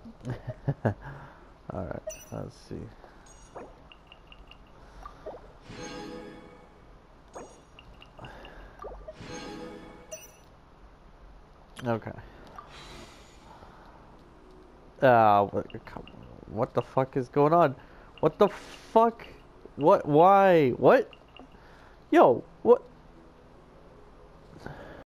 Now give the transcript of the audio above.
Alright, let's see. Okay. What the fuck is going on? What the fuck? What? Why? What? Yo, what?